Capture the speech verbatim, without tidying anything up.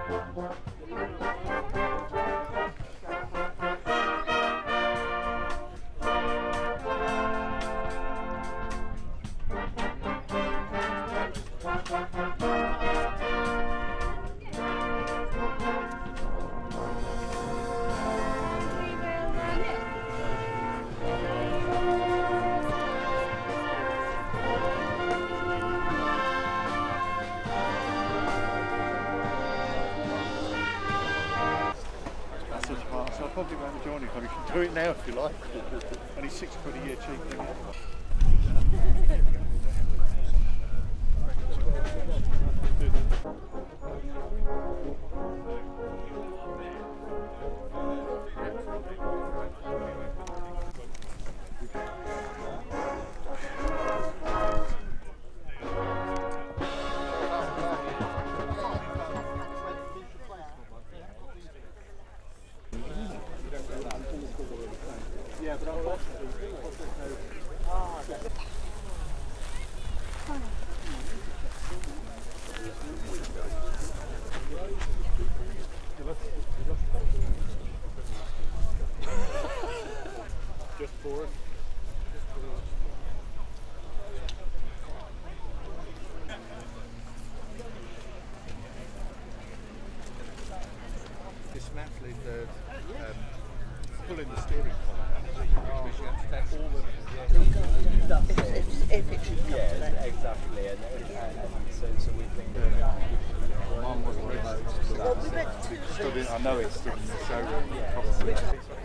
So I'll probably won't join you, but you can do it now if you like. Only six quid a year cheaper. Yeah, but unfortunately, ah, just for it. Dismantling the um, pulling the steering column. If, if it should come yeah, to that. exactly, and, and, and so, so we think that Mine wasn't registered, so Well, we went to I know it's still in the showroom.